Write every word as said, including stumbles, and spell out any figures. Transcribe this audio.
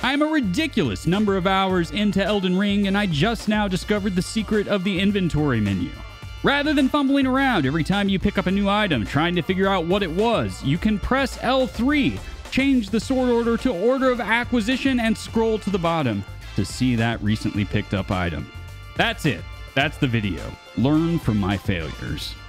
I'm a ridiculous number of hours into Elden Ring, and I just now discovered the secret of the inventory menu. Rather than fumbling around every time you pick up a new item trying to figure out what it was, you can press L three, change the sort order to order of acquisition, and scroll to the bottom to see that recently picked up item. That's it. That's the video. Learn from my failures.